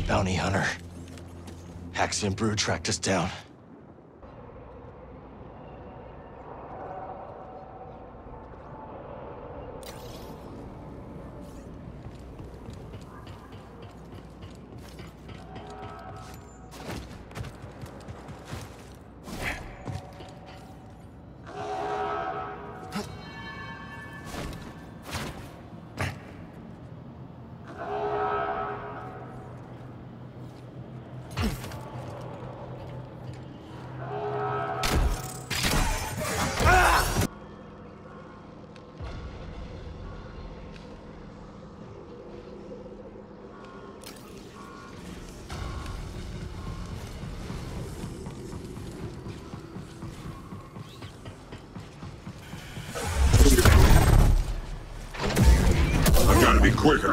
Bounty hunter. Haxion Brew tracked us down. I gotta be quicker.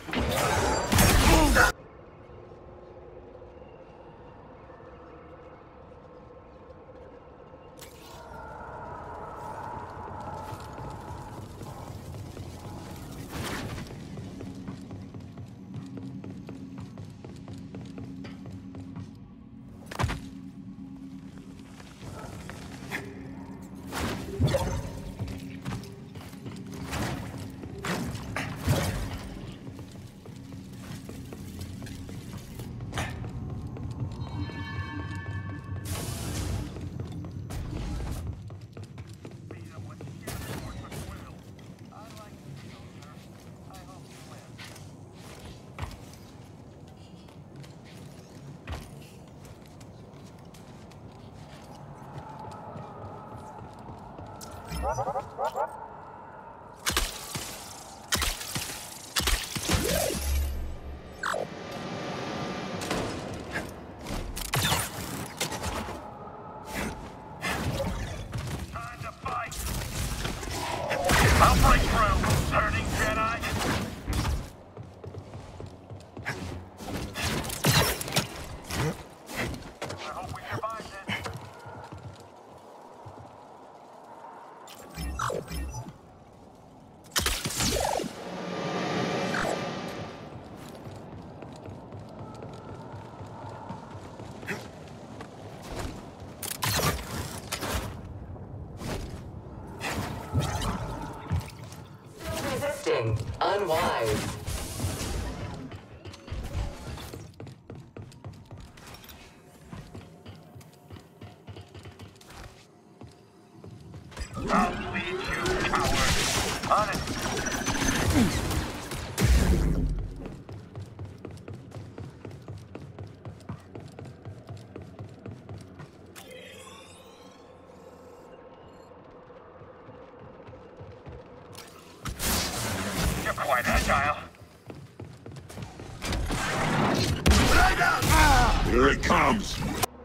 I'll break through, turning Jedi. I hope we survive this. Resisting. Unwise. I'll lead you, coward. On it. You're quite agile. Here it comes.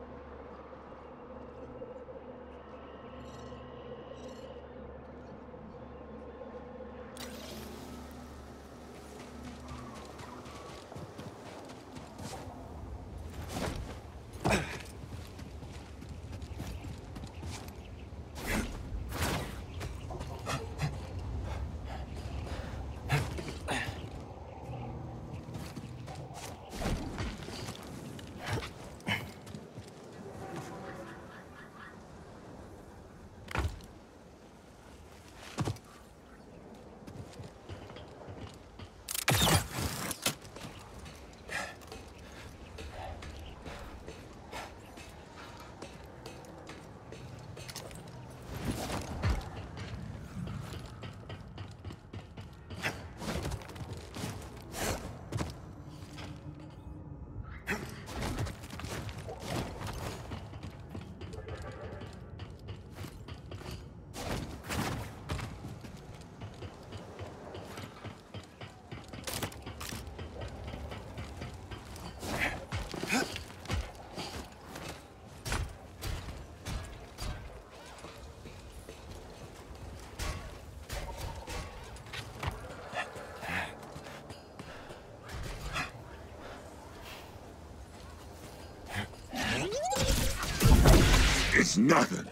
It's nothing.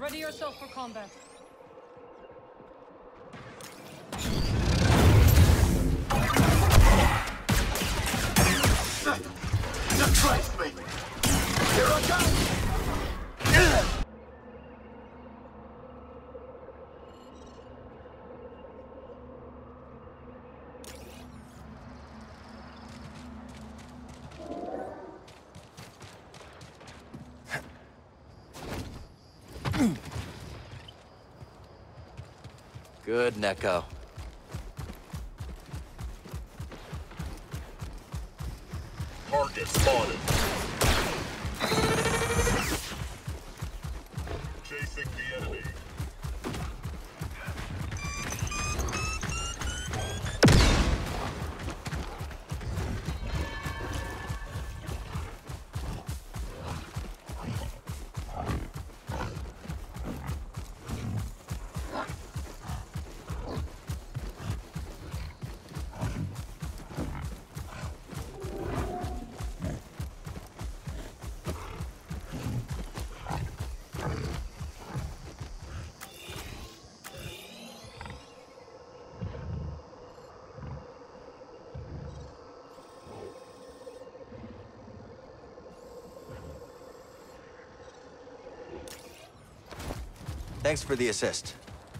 Ready yourself for combat. You traced me! Here I come! Good, Neko. Target spotted. Chasing the enemy. Thanks for the assist.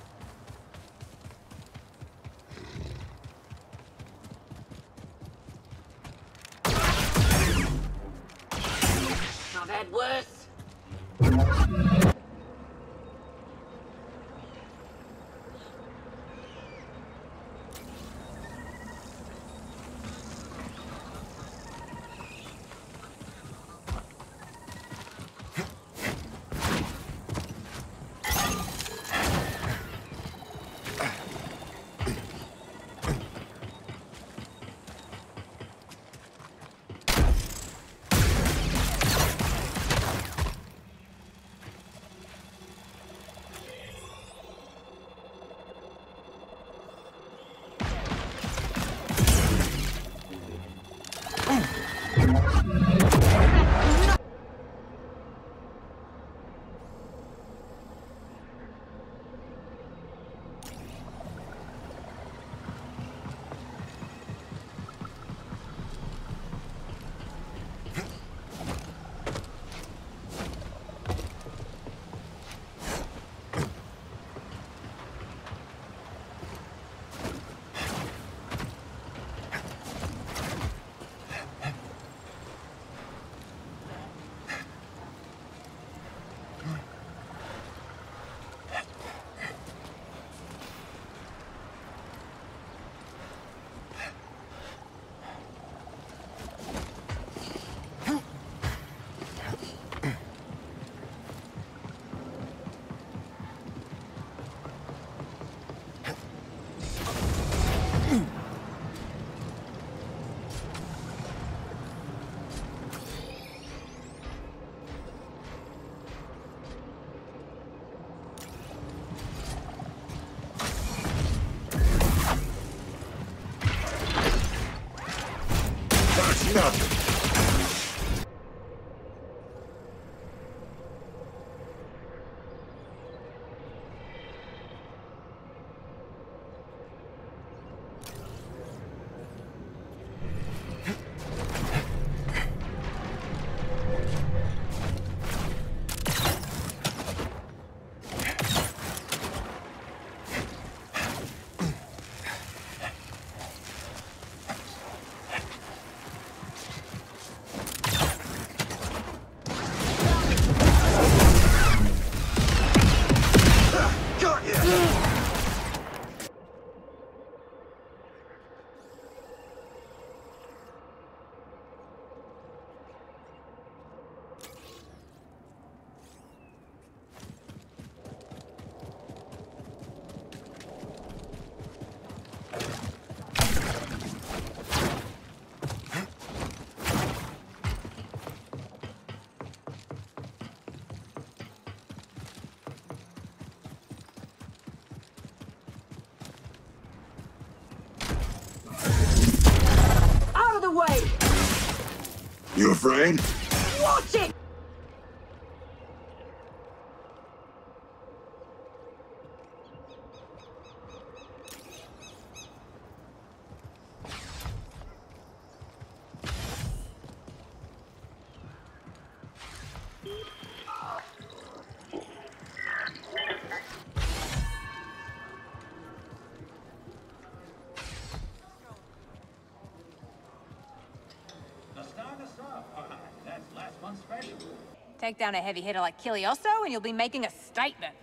I've had worse. Nothing. Way! You afraid? Watch it! That's last month's special. Take down a heavy hitter like Kilioso and you'll be making a statement.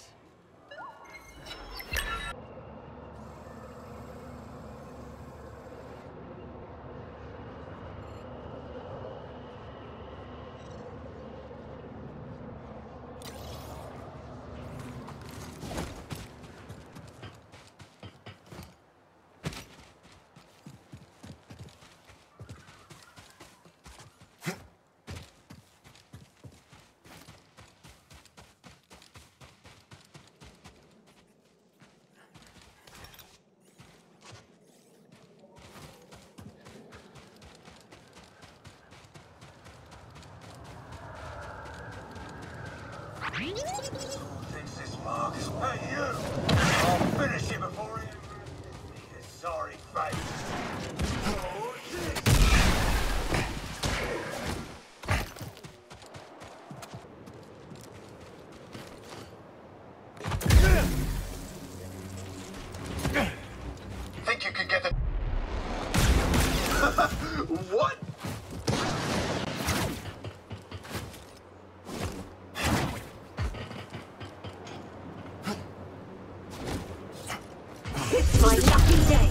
Thinks this marks. Hey, you! I'll finish him before he... His sorry face. Oh, think you could get the... What? It's my lucky day.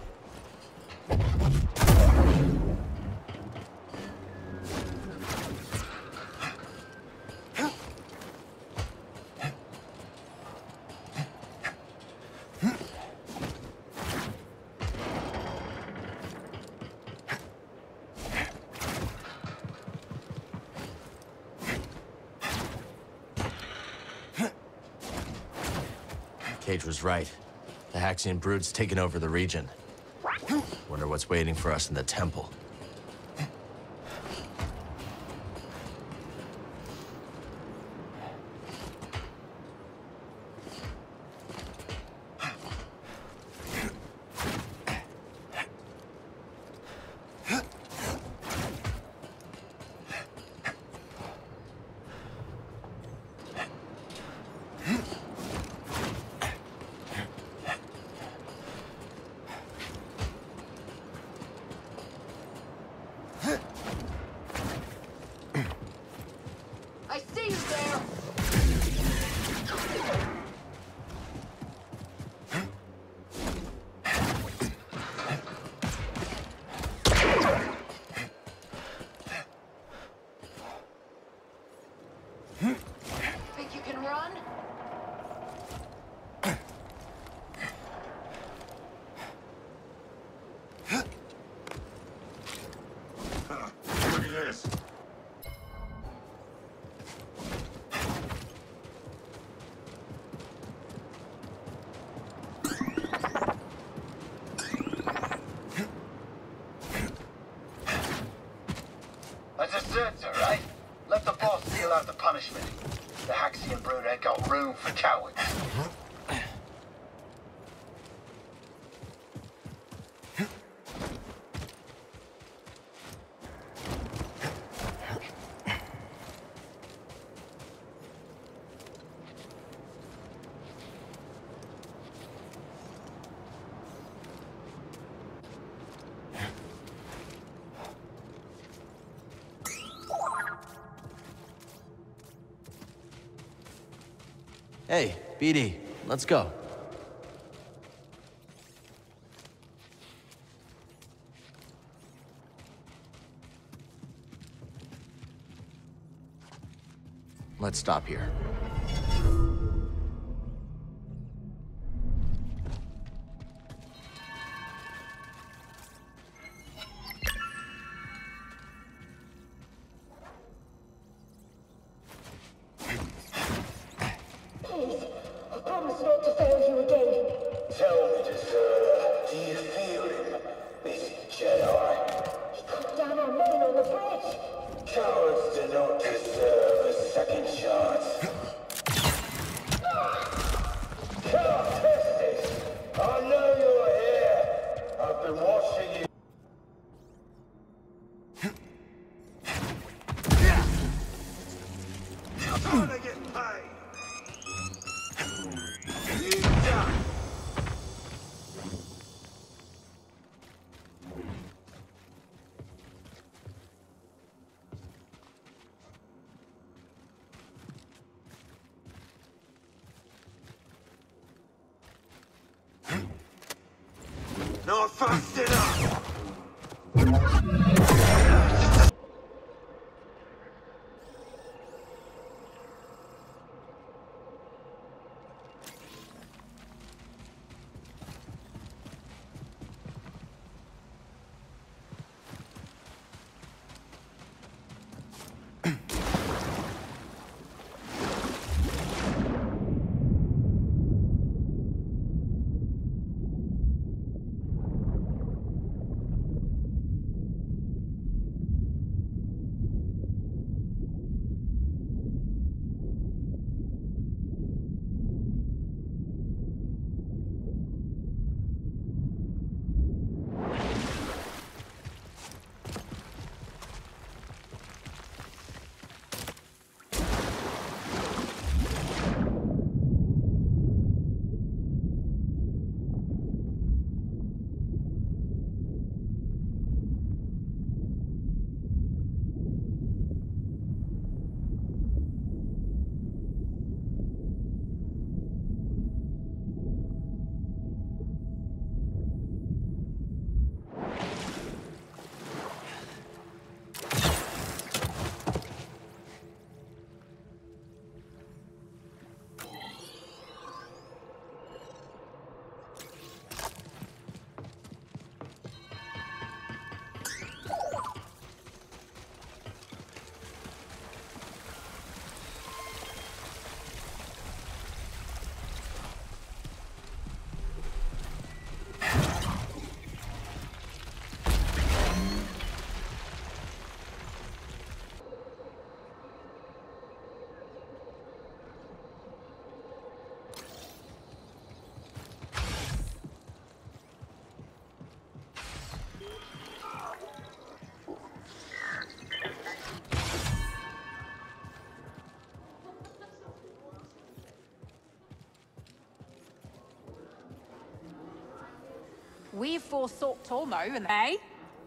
Cage was right. The Haxian brood's taken over the region. Wonder what's waiting for us in the temple. I see you there. Think you can run? Look at this. That's a censor, right? Let the boss deal out the punishment. The Haxian brood ain't got room for cowards. Hey, BD, let's go. Let's stop here. I promise not to fail you again. Tell me, deserter, do you feel him, this Jedi? He cut down our men on the bridge. Cowards do not deserve a second chance. Can't test this. I know you're here. I've been watching you. I'm gonna get paid. You done. Not fast enough! We forsook Tormo and they...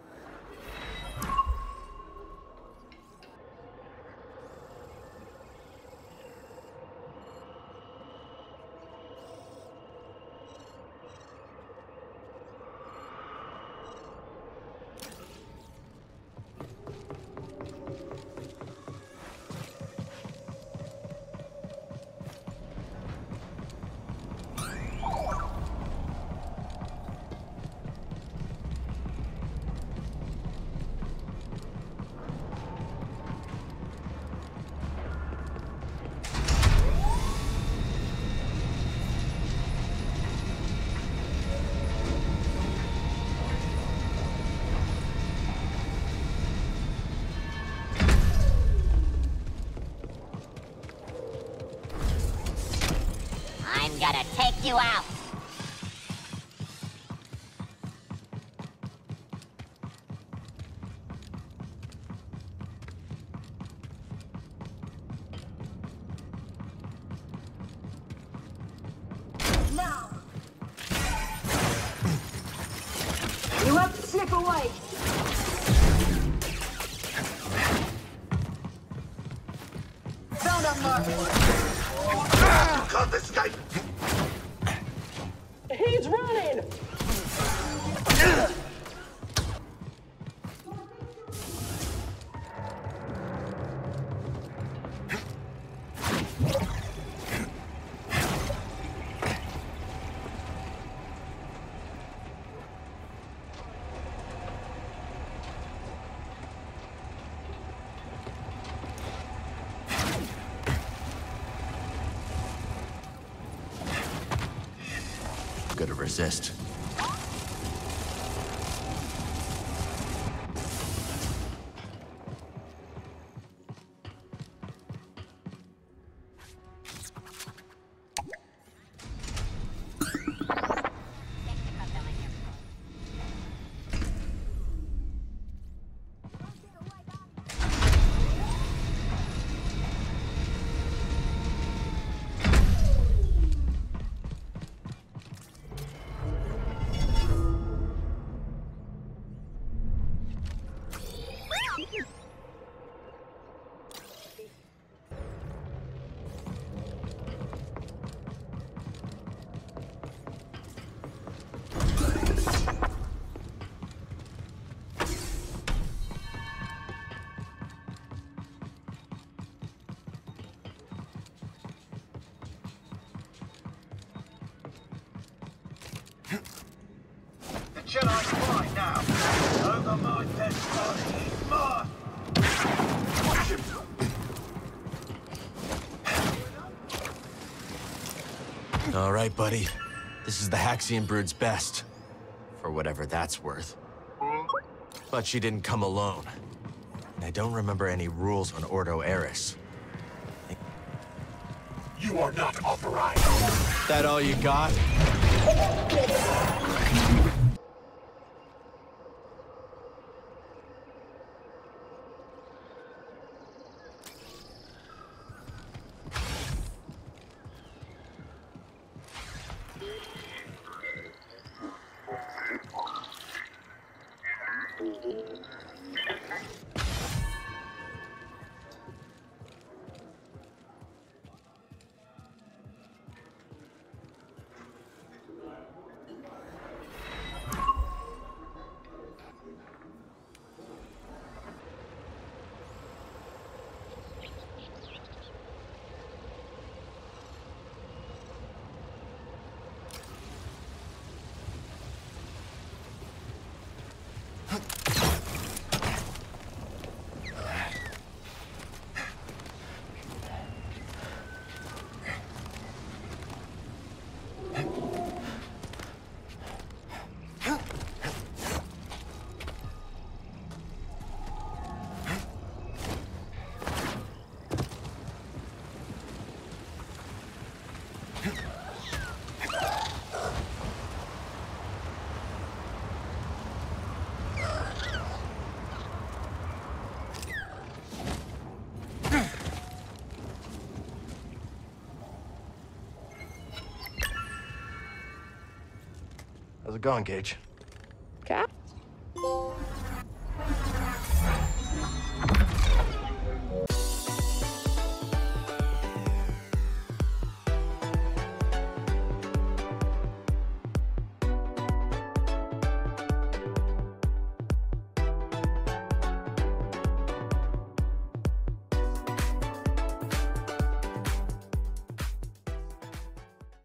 I'm gonna take you out. Now! You have to slip away! Found a mark! You can't escape! He's running! Gotta resist. The Jedi's mine now. Over my dead body. He's mine. All right, buddy. This is the Haxion Brood's best. For whatever that's worth. But she didn't come alone. And I don't remember any rules on Ordo Eris. You are not authorized. That all you got? How's it going, Gage?